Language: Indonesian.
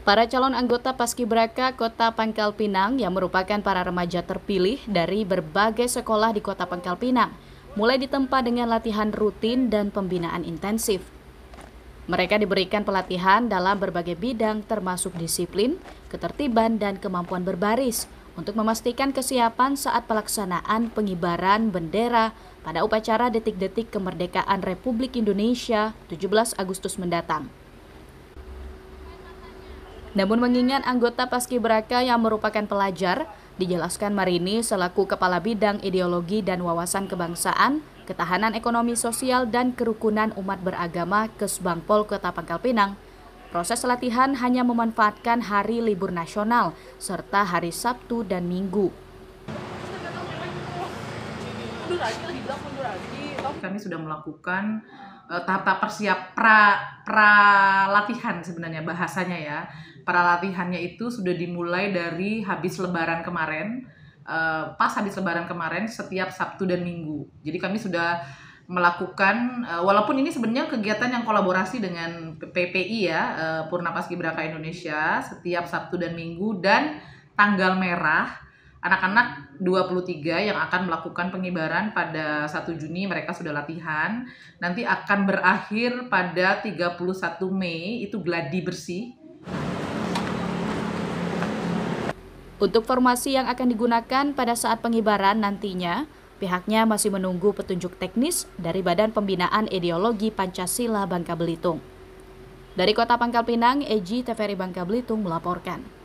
Para calon anggota Paskibraka Kota Pangkal Pinang yang merupakan para remaja terpilih dari berbagai sekolah di Kota Pangkal Pinang mulai ditempa dengan latihan rutin dan pembinaan intensif. Mereka diberikan pelatihan dalam berbagai bidang termasuk disiplin, ketertiban, dan kemampuan berbaris untuk memastikan kesiapan saat pelaksanaan pengibaran bendera pada upacara detik-detik kemerdekaan Republik Indonesia 17 Agustus mendatang. Namun mengingat anggota Paskibraka yang merupakan pelajar, dijelaskan Marini selaku Kepala Bidang Ideologi dan Wawasan Kebangsaan, Ketahanan Ekonomi Sosial dan Kerukunan Umat Beragama Kesbangpol Kota Pangkal Pinang, proses latihan hanya memanfaatkan hari libur nasional serta hari Sabtu dan Minggu. Kami sudah melakukan tahap-tahap persiap latihan sebenarnya bahasanya ya. Latihannya itu sudah dimulai dari habis lebaran kemarin, pas habis lebaran kemarin setiap Sabtu dan Minggu. Jadi kami sudah melakukan, walaupun ini sebenarnya kegiatan yang kolaborasi dengan PPI ya, Purna Paskibraka Indonesia, setiap Sabtu dan Minggu, dan tanggal merah anak-anak 23 yang akan melakukan pengibaran pada 1 Juni mereka sudah latihan. Nanti akan berakhir pada 31 Mei itu gladi bersih. Untuk formasi yang akan digunakan pada saat pengibaran nantinya, pihaknya masih menunggu petunjuk teknis dari Badan Pembinaan Ideologi Pancasila Bangka Belitung. Dari Kota Pangkal Pinang, Eji TVRI Bangka Belitung melaporkan.